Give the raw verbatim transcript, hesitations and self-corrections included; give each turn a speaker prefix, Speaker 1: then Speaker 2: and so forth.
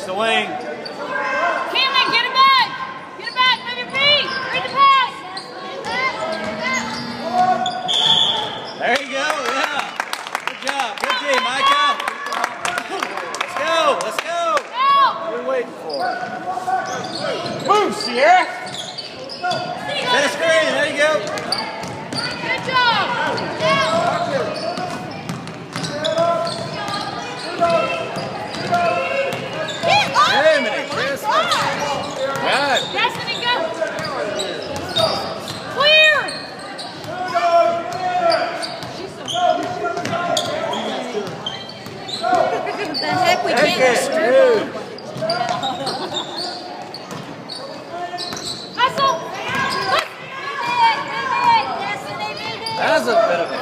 Speaker 1: the wing.
Speaker 2: Cameron, get it back! Get it back! Move your feet! Read the pass!
Speaker 1: There you go, yeah. Good job. Good team, Micah. Let's go, let's go. What are we waiting for?
Speaker 3: Move, Sierra!
Speaker 1: Tennis green, there you go.
Speaker 2: Good job!
Speaker 1: Jiminy Christmas. Good.
Speaker 2: Destiny, go! Clear! The heck we
Speaker 1: Take
Speaker 2: can't
Speaker 1: it, dude.
Speaker 2: Hustle!
Speaker 1: That was a bit of a